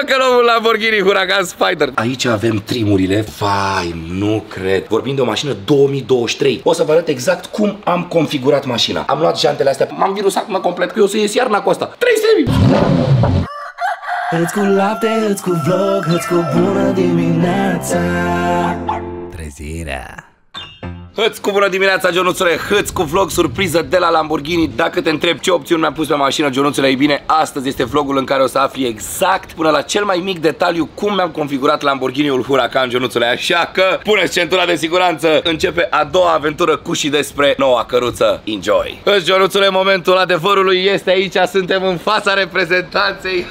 că luăm un Lamborghini Huracan Spider. Aici avem trimurile. Vai, nu cred. Vorbim de o mașină 2023. O să vă arăt exact cum am configurat mașina. Am luat jantele astea, m-am virusat complet că eu o să ies iarna cu asta. 300.000. Hăți cu lapte, hăți cu vlog, hăți cu bună dimineața. Trezirea. Hăți cu bună dimineața, Ionuțule, hăți cu vlog surpriză de la Lamborghini. Dacă te întreb ce opțiuni mi-am pus pe mașină, Ionuțule, ei bine, astăzi este vlogul în care o să afli exact, până la cel mai mic detaliu, cum mi-am configurat Lamborghini-ul Huracan, Ionuțule. Așa că puneți centura de siguranță. Începe a doua aventură cu și despre noua căruță. Enjoy! Hăți, Ionuțule, momentul adevărului este aici. Suntem în fața reprezentanței.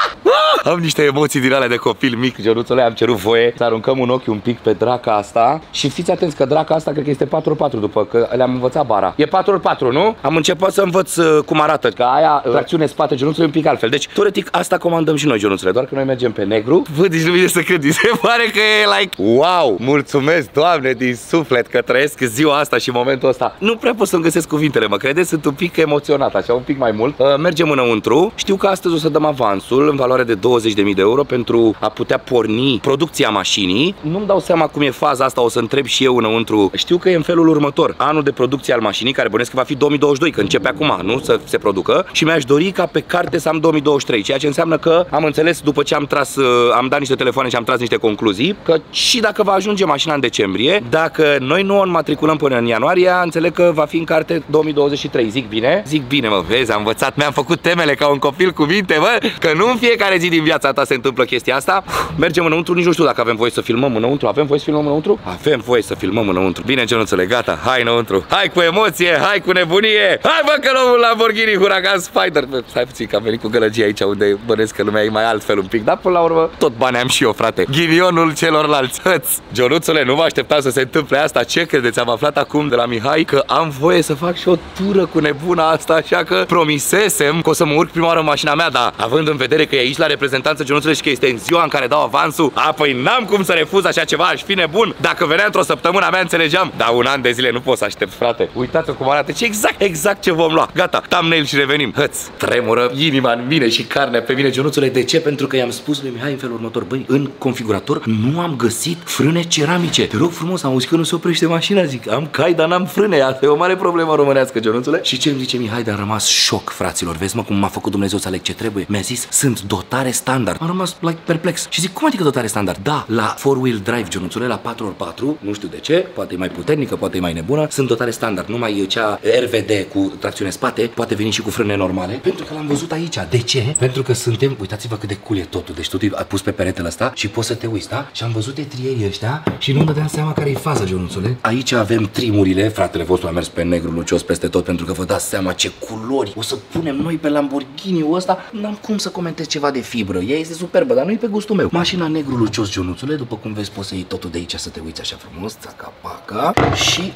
Am niște emoții din alea de copil mic, Ionuțule, am cerut voie să aruncăm un ochi un pic pe draca asta. Și fiți atenți că draca asta cred că este 4x4, după că le-am învățat bara. E 4x4, nu? Am început să învăț cum arată, că aia tracțiune spate, Ionuțule, un pic altfel. Deci, teoretic, asta comandăm și noi, Ionuțule, doar că noi mergem pe negru. Vă, deci nu vine să cred, se pare că e like, wow, mulțumesc, Doamne, din suflet că trăiesc ziua asta și momentul ăsta. Nu prea pot să-mi găsesc cuvintele, mă credeți? Sunt un pic emoționat, așa, un pic mai mult. Mergem înăuntru. Știu că astăzi o să dăm avansul în valoare de 20.000 de euro pentru a putea porni producția mașinii. Nu-mi dau seama cum e faza asta, o să întreb și eu înăuntru. Știu că e în felul următor. Anul de producție al mașinii, care bănesc că va fi 2022, că începe acum, nu? Să se producă. Și mi-aș dori ca pe carte să am 2023, ceea ce înseamnă că am înțeles după ce am tras, am dat niște telefoane și am tras niște concluzii, că și dacă va ajunge mașina în decembrie, dacă noi nu o înmatriculăm până în ianuarie, înțeleg că va fi în carte 2023. Zic bine? Zic bine, mă, vezi, am învățat, mi-am făcut temele ca un copil cu minte, mă, că nu în fiecare zi din viața ta se întâmplă chestia asta. Mergem înăuntru, nici nu știu dacă avem voie să filmăm înăuntru. Avem voie să filmăm înăuntru? Avem voie să filmăm înăuntru. Bine, Ionuțule, gata, hai înăuntru. Hai cu emoție, hai cu nebunie. Hai, bă, că luăm un Lamborghini Huracan Spider. Stai puțin că am venit cu gălăgie aici, unde bănesc că lumea e mai altfel un pic. Dar până la urmă, tot bani am și eu, frate. Ghinionul celorlalți. Hăți. Ionuțule, nu mă așteptam să se întâmple asta. Ce credeți? Am aflat acum de la Mihai că am voie să fac și o tură cu nebuna asta, așa că promisesem că o să mă urc prima oară în mașina mea, dar având în vedere că e aici la reprezentanță, Ionuțule, și că este în ziua în care dau avansul, apoi n-am cum să refuz așa ceva, aș fi nebun. Dacă venea într-o săptămână mea, înțelegeam. Dar un an de zile nu pot să aștept, frate. Uitați-o cum arată, ce exact ce vom lua. Gata, thumbnail și revenim. Hăți, tremură inima în mine și carnea pe mine, Ionuțule. De ce? Pentru că i-am spus lui Mihai în felul următor: băi, în configurator nu am găsit frâne ceramice. Te rog frumos, am auzit că nu se oprește mașina. Zic, am cai, dar n-am frâne. Asta e o mare problemă românească, Ionuțule. Și ce îmi zice Mihai? Dar am rămas șoc, fraților. Vezi, mă, cum m-a făcut Dumnezeu să aleg ce trebuie. Mi-a zis, sunt dotare standard. Am rămas like perplex. Și zic, cum adică dotare standard? Da, la 4-wheel drive, Ionuțule, la 4x4, nu știu de ce, poate e mai puternică, poate e mai nebună, sunt dotare standard. Numai cea RVD cu tracțiune spate poate veni și cu frâne normale. Pentru că l-am văzut aici. De ce? Pentru că suntem, uitați-vă cât de cool e totul. Deci totul e pus pe peretele ăsta și poți să te uiți, da? Și am văzut etrierii ăștia și nu-mi dădeam seama care e faza, Ionuțule. Aici avem trimurile. Fratele vostru a mers pe negru lucios peste tot, pentru că vă dați seama ce culori o să punem noi pe Lamborghini-ul ăsta. N-am cum să comentez ceva de fibră. Ea este superbă, dar nu e pe gustul meu. Mașina negru lucios, Ionuțule, după cum vezi, poți să iei totul de aici, să te uiți așa frumos, țaca-paca. Și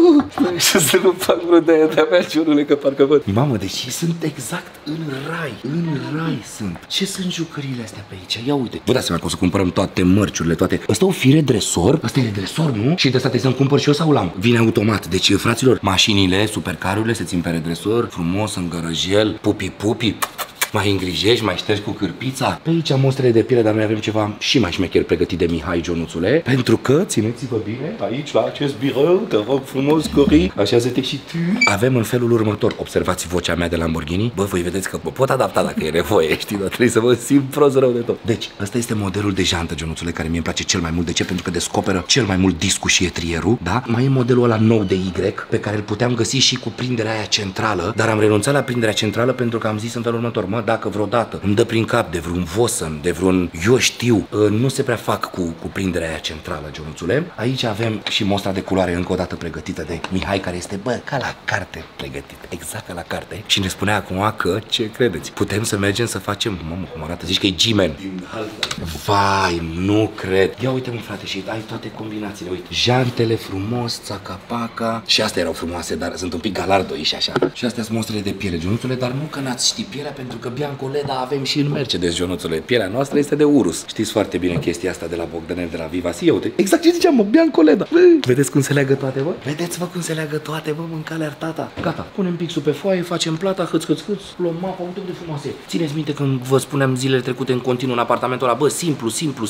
să nu fac vreo de-a mea, Ionule, că parcă văd. Mamă, deci sunt exact în rai. În rai sunt. Ce sunt jucăriile astea pe aici? Ia uite. Vă dați seama că o să cumpărăm toate mărciurile, toate. Ăsta o fire dresor. Ăsta e dresor, nu? Și de asta trebuie să-mi cumpăr și eu sau l-am? Vine automat. Deci, fraților, mașinile, supercarurile se țin pe redresor, frumos, în gărăjel, pupi. Mai îngrijești, mai ștergi cu cârpița. Pe aici am mostrele de piele, dar noi avem ceva și mai șmecher pregătit de Mihai, Ionuțule. Pentru că, țineți-vă bine, aici, la acest birou, te rog frumos, Cori, așează-te și tu. Avem în felul următor, observați vocea mea de Lamborghini. Bă, voi vedeți că mă pot adapta dacă e nevoie, știi, dar trebuie să mă simt prost rău de tot. Deci, ăsta este modelul de jantă, Ionuțule, care mie îmi place cel mai mult. De ce? Pentru că descoperă cel mai mult discul și etrierul, da? Mai e modelul ăla nou de Y, pe care îl puteam găsi și cu prinderea aia centrală, dar am renunțat la prinderea centrală pentru că am zis în felul următor: mă, dacă vreodată îmi dă prin cap de vreun Vossen, de vreun, eu știu, nu se prea fac cu prinderea aia centrală, Ionuțule. Aici avem și mostra de culoare încă o dată pregătită de Mihai, care este, bă, ca la carte pregătit, exact ca la carte. Și ne spunea acum că, ce credeți, putem să mergem să facem, mamă, cum arată, zici că e G-Man. Vai, nu cred. Ia uite, mă, frate, și ai toate combinațiile, uite. Jantele frumos, țaca-paca. Și astea erau frumoase, dar sunt un pic galardoi și așa. Și astea sunt mostrele de piele, Ionuțule, dar nu că n-ați ști pielea, pentru că Bianco Leda avem și în Mercedes, Ionuțule. Pielea noastră este de urus. Știți foarte bine chestia asta de la Bogdanel, de la Vivas. Ia uite, exact ce ziceam, mă, Bianco Leda. Vedeți cum se leagă toate, bă? Vedeți-vă cum se leagă toate, bă, mâncale artata. Gata, punem pixul pe foaie, facem plata, hâț, luăm mapa, uite de frumoase. Țineți minte când vă spuneam zilele trecute în continuu în apartamentul ăla, bă, simplu.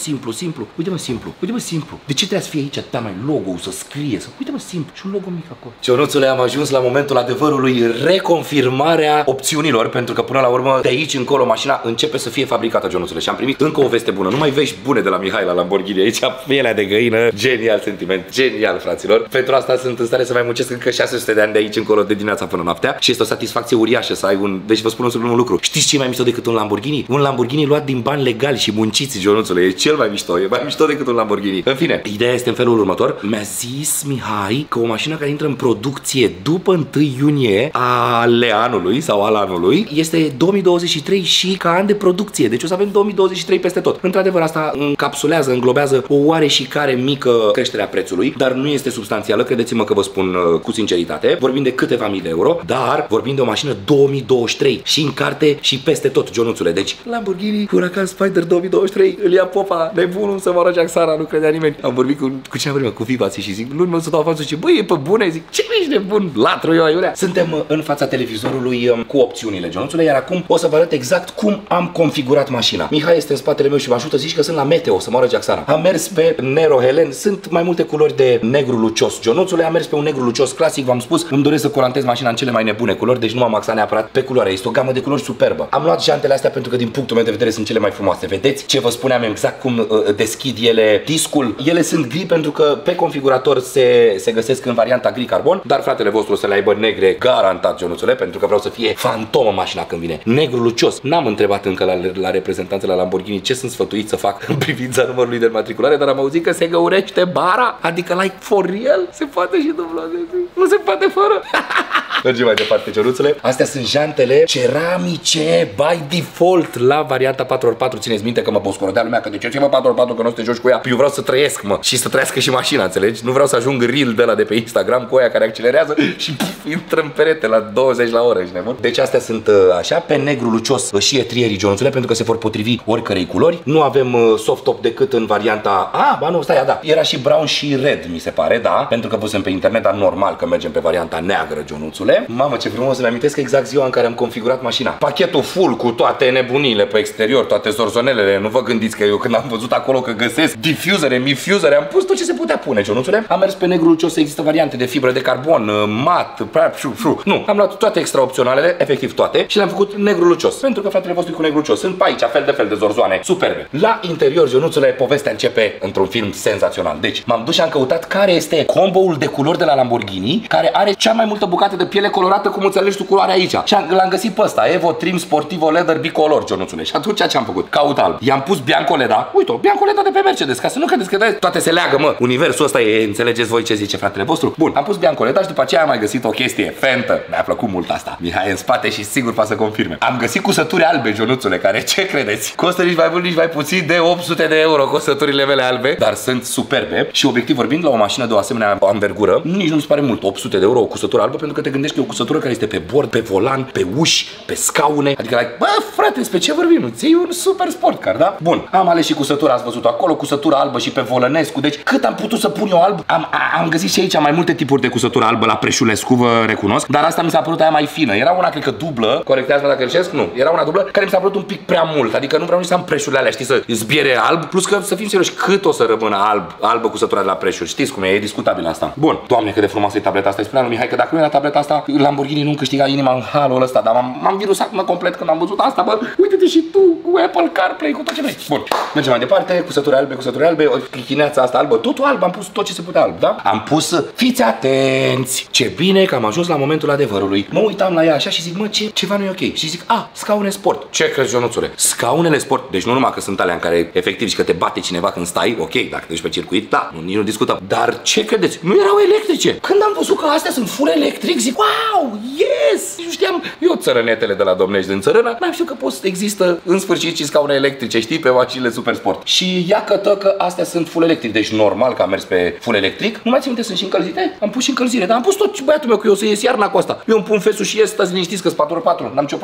Uite, mă, simplu. De ce trebuie să fie aici atâta mai logo, să scrie, să... Uite, mă, simplu. Și un logo mic acolo. Ionuțule, am ajuns la momentul adevărului, reconfirmarea opțiunilor, pentru că până la urmă, de aici încolo, mașina începe să fie fabricată, Ionuțule. Și am primit încă o veste bună. Nu mai vești bune de la Mihai la Lamborghini. Aici pielea de găină, genial sentiment, genial, fraților. Pentru asta sunt în stare să mai muncesc încă 600 de ani de aici încolo, de dimineața până noaptea. Și este o satisfacție uriașă să ai un... Deci vă spun un lucru. Știți ce e mai mișto decât un Lamborghini? Un Lamborghini luat din bani legali și munciți, Ionuțule. E cel mai mișto. E mai mișto decât un Lamborghini. În fine, ideea este în felul următor. Mi-a zis Mihai că o mașină care intră în producție după 1 iunie ale anului sau al anului este 2023 și ca an de producție. Deci o să avem 2023 peste tot. Într-adevăr, asta încapsulează, înglobează o oareșicare mică creșterea prețului, dar nu este substanțială. Credeți-mă că vă spun cu sinceritate. Vorbim de câteva mii de euro, dar vorbim de o mașină 2023 și în carte și peste tot, Ionuțule. Deci Lamborghini Huracan Spider 2023 îl ia popa nebunul să mă roage Sara, nu credea nimeni. Am vorbit cu cine vorbim, cu Vivas și zic, luni mă să dau avansul și băi, e pe bune, zic, ce ești nebun, latru eu aiurea. Suntem în fața televizorului cu opțiunile, Ionuțule, iar acum o să vă arăt exact cum am configurat mașina. Mihai este în spatele meu și mă ajută, zici că sunt la Meteo, să mă roage Sara. Am mers pe Nero Helen, sunt mai multe culori de negru lucios, Ionuțule, am mers pe un negru lucios clasic, v-am spus, îmi doresc să colantez mașina în cele mai nebune culori, deci nu m-am axat neapărat pe culoare, este o gamă de culori superbă. Am luat jantele astea pentru că din punctul meu de vedere sunt cele mai frumoase. Vedeți ce vă spuneam exact cum deschid ele discul? Ele sunt gri pentru că pe configurator se găsesc în varianta gri carbon, dar fratele vostru o să le aibă negre garantat, Ionuțule, pentru că vreau să fie fantomă mașina când vine. Negru lucios. N-am întrebat încă la reprezentanții la Lamborghini ce sunt sfătuit să fac în privința numărului de înmatriculare, dar am auzit că se găurește bara, adică like for real, se poate și dubla, nu se poate fără. Mergem mai departe, Ionuțule. Astea sunt jantele ceramice by default la varianta 4x4. Țineți minte că mă boscorodea lumea că de ce mă 4x4 că nu te joci cu ea? Eu vreau să trăiesc, mă, și să trăiască și mașina, înțelegi? Nu vreau să ajung reel de la de pe Instagram cu aia care accelerează și intră în perete la 20 la oră, ești nebun? Deci astea sunt așa, pe negru lucios și etrierii, Ionuțule, pentru că se vor potrivi oricărei culori. Nu avem soft top decât în varianta... ba nu, stai, da. Era și brown și red, mi se pare, da? Pentru că pusem pe internet, dar normal că mergem pe varianta neagră, Ionuțule. Mamă, ce frumos, îmi amintesc exact ziua în care am configurat mașina. Pachetul full cu toate nebunile pe exterior, toate zorzonelele. Nu vă gândiți că eu când am văzut acolo că găsesc diffuzere, mifuzere, am pus tot ce se putea pune, Ionuțule. Am mers pe negru lucios, există variante de fibră de carbon, mat, nu, am luat toate extra opționalele, efectiv toate, și le-am făcut negru lucios. Pentru că fratele vostru cu negru lucios sunt pe aici, fel de zorzoane, superbe. La interior, Ionuțule, povestea începe într-un film senzațional. Deci, m-am dus și am căutat care este comboul de culori de la Lamborghini, care are cea mai multă bucată de piele colorată, cum înțelegi tu culoarea aici. Și l-am găsit pe ăsta, Evo Trim Sportivo Leather Bicolor, Ionuțule. Și atunci ce am făcut? Caut alb. I-am pus Bianco Leda. Uite-o, Bianco Leda de pe Mercedes, ca să nu credeți că toate se leagă, mă. Universul ăsta e, înțelegeți voi ce zice fratele vostru? Bun, am pus Bianco Leda și după aceea am mai găsit o chestie Fentă. Mi-a plăcut mult asta. Mihai în spate și sigur poate să confirme. Am găsit cusături albe, Ionuțule, care ce credeți? Costă nici mai mult, nici mai puțin de 800 de euro cusăturile mele albe, dar sunt superbe și obiectiv vorbind la o mașină de o asemenea anvergură, nici nu mi se pare mult 800 de euro o cusătură albă, pentru că te gândești că e o cusătură care este pe bord, pe volan, pe uși, pe scaune, adică like, bă, frate, despre ce vorbim? Îți iei un super sport car, da? Bun, am ales și cusătura, ați văzut acolo, cusătura albă și pe volănescu, deci cât am putut să pun eu alb, am găsit și aici mai multe tipuri de cusătură albă la Preșulescu, vă recunosc, dar asta mi s-a părut aia mai fină. Era una, cred că dublă, corectează-mă dacă greșesc, nu, era una dublă care mi s-a părut un pic prea mult, adică nu vreau nici să am preșurile alea, știi, să zbiere alb, plus că să fim serioși, cât o să rămână albă cusătura de la Preșuri, știți cum e discutabil asta. Bun, Doamne, cât de frumoasă e tableta asta, îi spunea lui Mihai că dacă nu era tableta asta, Lamborghini nu câștiga inima în halul ăsta, dar m-am virusat complet când am văzut asta, bă, uite-te și tu cu Apple CarPlay, cu tot ce vrei. Bun, mergem mai departe, cusături albe, o chichineața asta albă, totul alb, am pus tot ce se putea alb, da? Am pus, fiți atenți, ce bine că am ajuns la momentul adevărului. Mă uitam la ea așa și zic, mă, ceva nu e ok. Și zic, scaune sport. Ce crezi, Ionuțule? Scaunele sport, deci nu numai că sunt alea în care efectiv și că te bate cineva când stai, ok, dacă te duci pe circuit, da, nici nu discutăm. Dar ce credeți? Nu erau electrice. Când am văzut că astea sunt full electric, zic, wow, yes! Nu știam, eu țărănetele de la Domnești din țărână, n-am știut că există în sfârșit și scaune electrice, știi, pe mașinile super sport. Și ia că astea sunt full electric, deci normal că am mers pe full electric. Nu mai țin minte, sunt și încălzite? Am pus și încălzire, dar am pus tot băiatul meu că eu să ies iarna cu asta. Eu îmi pun fesul și ies, stați liniștiți că-s 4x4, n-am nicio problemă. Bun,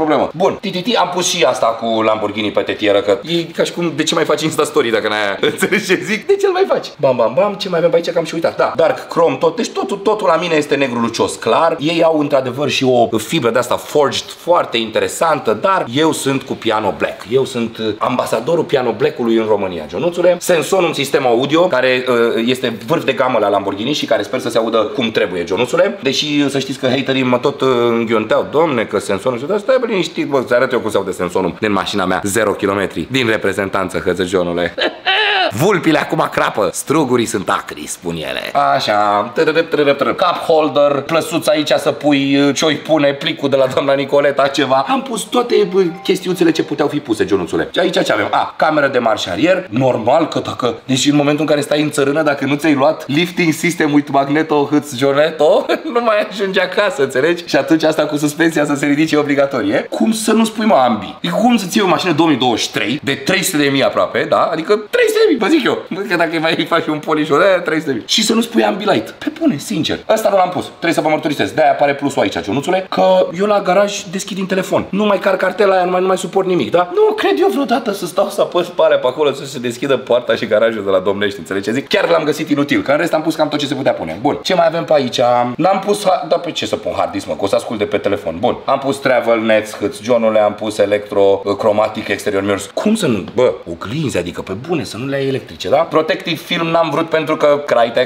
Bun, am pus și asta cu Lamborghini pe tetieră, că e ca și cum, de ce mai faci Insta Story dacă n-ai înțelegi ce zic? De ce îl mai faci? Bam, bam, bam, ce mai avem pe aici, că am și uitat. Da, dark chrome, tot, deci totul la mine este negru lucios clar. Ei au într-adevăr și o fibră de asta forged foarte interesantă, dar eu sunt cu piano black. Eu sunt ambasadorul piano black-ului în România, Ionuțule. Sensonum sistem audio, care este vârf de gamă la Lamborghini și care sper să se audă cum trebuie, Ionuțule. Deși să știți că haterii mă tot înghionteau, domne, că Sensonum, stai liniștit, bă, să arăt eu cum se aude Sensonum din mașina mea, 0 km din reprezentanță, Hățăgionule. Vulpile acum crapă, strugurii sunt acri, spun ele. Așa, cup holder, plăsuț aici să pui ce-o-i pune, plicul de la doamna Nicoleta, ceva. Am pus toate chestiuțele ce puteau fi puse, Ionuțule. Și aici ce avem? Cameră de marș arier, normal că dacă, deci în momentul în care stai în țărână, dacă nu ți-ai luat lifting system with magneto Hățăgioneto, nu mai ajungi acasă, înțelegi? Și atunci asta cu suspensia să se ridice obligatorie. Cum să nu spui, mă, ambii? Adică cum să ții o mașină 2023 de 300.000 aproape, da? Adică 300.000, vă zic eu. Că dacă îi faci un polișul de 300.000. Și să nu spui ambilight. Pe bune, sincer. Asta nu l-am pus. Trebuie să vă mărturisesc. De-aia apare plusul aici, Ionuțule, că eu la garaj deschid din telefon. Nu mai car cartela aia, nu mai suport nimic, da? Nu cred eu vreodată să stau să apăs pe alea pe acolo să se deschidă poarta și garajul de la Domnești, înțelegi ce zic? Chiar l-am găsit inutil, că în rest am pus cam tot ce se putea pune. Bun. Ce mai avem pe aici? N-am pus, da, pe ce să pun hard disk, mă, că o să ascult de pe telefon. Bun. Am pus travel nets, Hățăgionule, am pus electrochromatic exterior mirrors. Cum să nu? Bă, oglinzi, adică pe bune, să nu le ai electrice, da? Protective film n-am vrut pentru că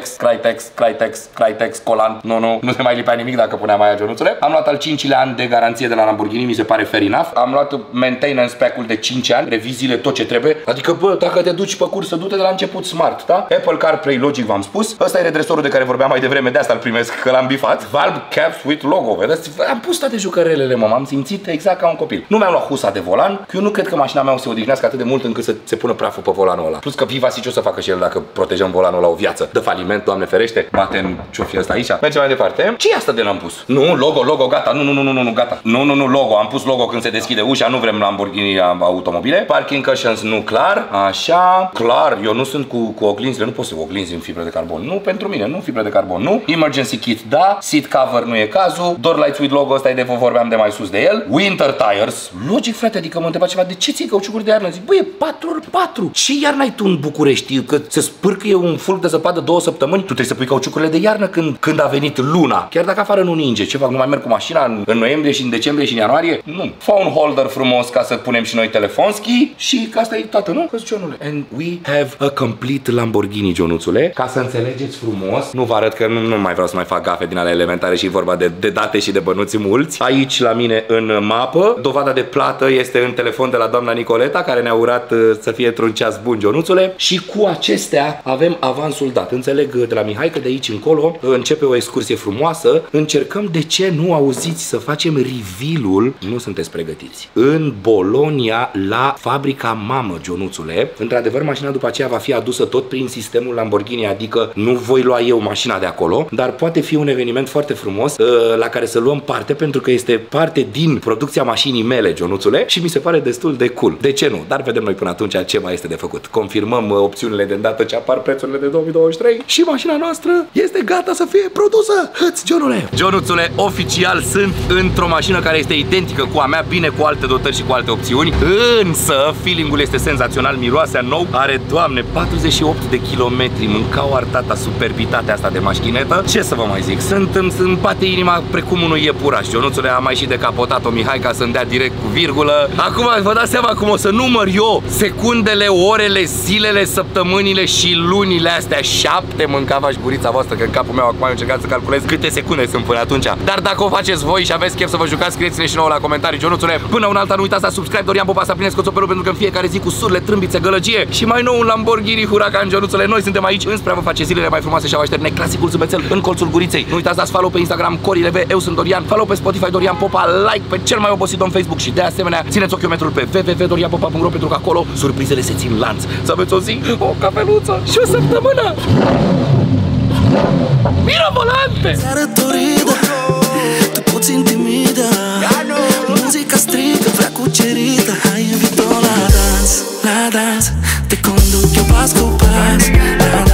Crytex, colant. Nu se mai lipea nimic dacă puneam aia, Ionuțule. Am luat al 5-lea an de garanție de la Lamborghini, mi se pare fair enough. Am luat maintenance pack-ul de 5 ani, reviziile, tot ce trebuie. Adică, bă, dacă te duci pe cursă, du-te de la început smart, da? Apple CarPlay Logic v-am spus. Ăsta e redresorul de care vorbeam mai devreme, de asta îl primesc, că l-am bifat. Valve caps with logo, vedeți? Am pus toate jucărelele, mă, m-am simțit exact ca un copil. Nu mi-am luat husa de volan, că eu nu cred că mașina mea o să odihnească atât de mult încât să se pună praful pe volanul ăla. Plus că Vivasi ce o să facă și el dacă protejăm volanul la o viață? Dă faliment, Doamne ferește, bate în ce-o fi ăsta aici. Mergem mai departe. Ce e asta de n-am pus? Nu, logo, gata. Nu, gata. Nu, logo. Am pus logo când se deschide ușa, nu vrem Lamborghini automobile. Parking cushions, nu, clar. Așa, clar, eu nu sunt cu oglinzile, nu pot să oglinzi în fibră de carbon. Nu, pentru mine, nu fibră de carbon, nu. Emergency kit, da. Seat cover nu e cazul. Door lights with logo, ăsta e de vorbeam de mai sus de el. Winter tires. Logic, frate, adică mă întreba ceva, de ce ții cauciucuri de iarnă? Zic, băi, e 4x4. Ce iarnă ai tu în București? Că se spârcăie un fulg de zăpadă 2 săptămâni, tu trebuie să pui cauciucurile de iarnă când a venit luna. Chiar dacă afară nu ninge, ce fac? Nu mai merg cu mașina în noiembrie și în decembrie și în ianuarie? Nu. Phone holder frumos ca să punem și noi telefonski și că asta e toată, nu? Hățăgionule. And we have a complete Lamborghini, Ionuțule. Ca să înțelegeți frumos, nu vă arăt că nu mai vreau să mai fac gafe din ale elementare și vorba de date și de bănuți mulți. Aici la mine în mapă, dovada de plată este în telefon de la doamna Nicoleta, care ne-a urat să fie într-un ceas bun, Ionuțule. Și cu acestea avem avansul dat. Înțeleg de la Mihai că de aici încolo începe o excursie frumoasă. Încercăm, de ce nu auziți, să facem reveal-ul, nu sunteți pregătiți, în Bologna la fabrica mamă, Ionuțule. Într-adevăr, mașina după aceea va fi adusă tot prin sistemul Lamborghini, adică nu voi lua eu mașina de acolo, dar poate fi un eveniment foarte frumos la care să luăm parte, pentru că este parte din producția mașinii mele, Ionuțule, și mi se pare destul de cool. De ce nu? Dar vedem noi până atunci ce mai este de făcut. Confirmăm opțiunile de îndată ce apar prețurile de 2023 și mașina noastră este gata să fie produsă. Hățăgionule! Ionuțule, oficial sunt într-o mașină care este identică cu a mea, bine cu alte dotări și cu alte opțiuni, însă feeling-ul este senzațional, miroase a nou, are, Doamne, 48 de kilometri, mâncau artata superbitatea asta de mașinetă. Ce să vă mai zic? Îmi bate inima precum unui iepuraș. Ionuțule, a mai și decapotat-o Mihai ca să-mi dea direct cu virgulă. Acum vă dați seama cum o să număr eu secundele, orele, zilele, săptămânile și lunile astea. 7 mâncava-și gurița voastră, că în capul meu acum eu încercat să calculez câte secunde sunt până atunci. Dar dacă o faceți voi și aveți chef să vă jucați, scrieți-ne și nouă la comentarii, Ionuțule. Până un alta, nu uitați să subscribe, Dorian Popa, să aprineți coțopelul, pentru că în fiecare zi cu surle, trâmbițe, gălăgie și mai nou un Lamborghini Huracan, Ionuțule. Noi suntem aici înspre a vă face zilele mai frumoase și a vă așterne clasicul zâmbețel în colțul guriței. Nu uitați, dați follow pe Instagram CoriLV, eu sunt Dorian, follow pe Spotify Dorian Popa, like pe cel mai obosit om Facebook și de asemenea țineți ochiometrul pe www.dorianpopa.ro, pentru că acolo surprizele se țin lanț. Să aveți o zi, o cafeluță și o săptămână mirabolante! Tu puțin timidă, muzica strigă, vrea cucerită. Hai, invito la dans, te conduc eu pas cu pas.